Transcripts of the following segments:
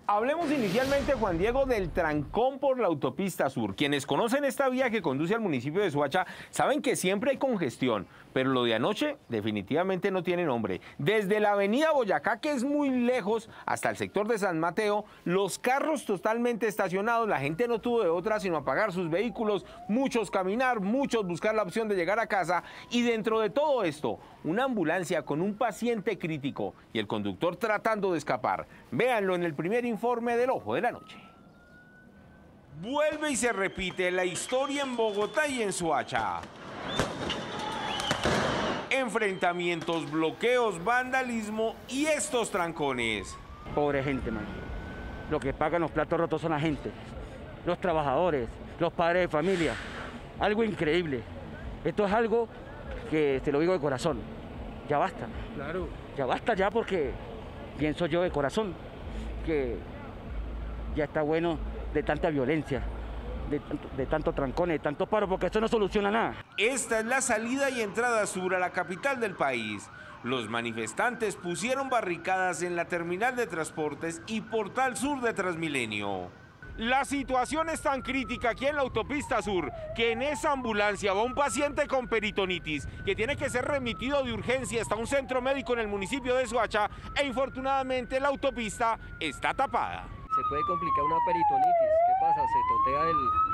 Hablemos inicialmente, Juan Diego, del trancón por la autopista sur. Quienes conocen esta vía que conduce al municipio de Soacha saben que siempre hay congestión, pero lo de anoche definitivamente no tiene nombre. Desde la avenida Boyacá, que es muy lejos, hasta el sector de San Mateo, los carros totalmente estacionados, la gente no tuvo de otra sino apagar sus vehículos, muchos caminar, muchos buscar la opción de llegar a casa, y dentro de todo esto, una ambulancia con un paciente crítico y el conductor tratando de escapar. Véanlo en el primer informe del Ojo de la Noche. Vuelve y se repite la historia en Bogotá y en Soacha. Enfrentamientos, bloqueos, vandalismo y estos trancones. Pobre gente, man. Lo que pagan los platos rotos son la gente, los trabajadores, los padres de familia. Algo increíble. Esto es algo que te lo digo de corazón. Ya basta. Claro. Ya basta ya, porque pienso yo de corazón que ya está bueno de tanta violencia, de tanto trancón, de tanto paro, porque esto no soluciona nada. Esta es la salida y entrada sur a la capital del país. Los manifestantes pusieron barricadas en la terminal de transportes y portal sur de Transmilenio. La situación es tan crítica aquí en la autopista sur que en esa ambulancia va un paciente con peritonitis que tiene que ser remitido de urgencia hasta un centro médico en el municipio de Soacha e infortunadamente la autopista está tapada. Se puede complicar una peritonitis. ¿Qué pasa? Se totea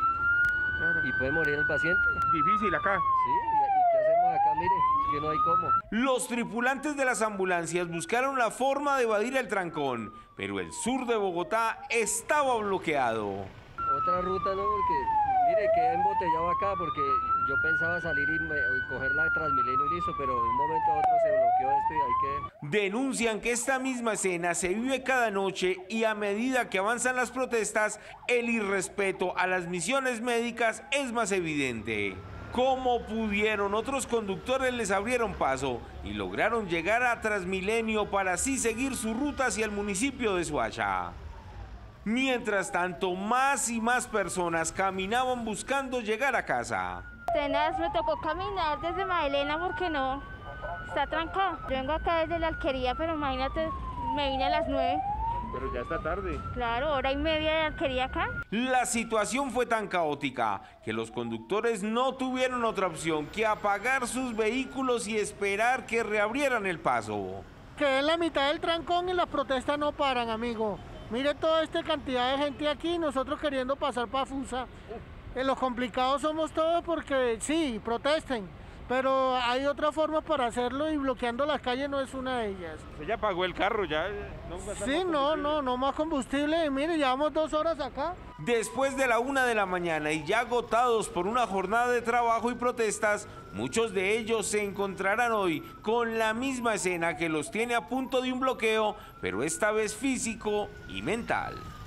y puede morir el paciente. Difícil acá. Sí, ¿y qué hacemos acá? Mire, es que no hay cómo. Los tripulantes de las ambulancias buscaron la forma de evadir el trancón, pero el sur de Bogotá estaba bloqueado. Otra ruta no, porque mire, quedé embotellado acá porque yo pensaba salir y coger la de Transmilenio y listo, pero de un momento a otro se bloqueó esto y ahí quedé. Denuncian que esta misma escena se vive cada noche y a medida que avanzan las protestas, el irrespeto a las misiones médicas es más evidente. Como pudieron, otros conductores les abrieron paso y lograron llegar a Transmilenio para así seguir su ruta hacia el municipio de Soacha. Mientras tanto, más y más personas caminaban buscando llegar a casa. Tenaz, me tocó caminar desde Magdalena porque no, está trancado. Yo vengo acá desde la alquería, pero imagínate, me vine a las 9. Pero ya está tarde. Claro, hora y media de alquería acá. La situación fue tan caótica que los conductores no tuvieron otra opción que apagar sus vehículos y esperar que reabrieran el paso. Quedé en la mitad del trancón y las protestas no paran, amigo. Mire toda esta cantidad de gente aquí, nosotros queriendo pasar para Fusa. Los complicados somos todos porque sí, protesten, pero hay otra forma para hacerlo y bloqueando las calles no es una de ellas. Ya pagó el carro, ya. Sí, no más combustible. Mire, llevamos 2 horas acá. Después de la 1 de la mañana y ya agotados por una jornada de trabajo y protestas, muchos de ellos se encontrarán hoy con la misma escena que los tiene a punto de un bloqueo, pero esta vez físico y mental.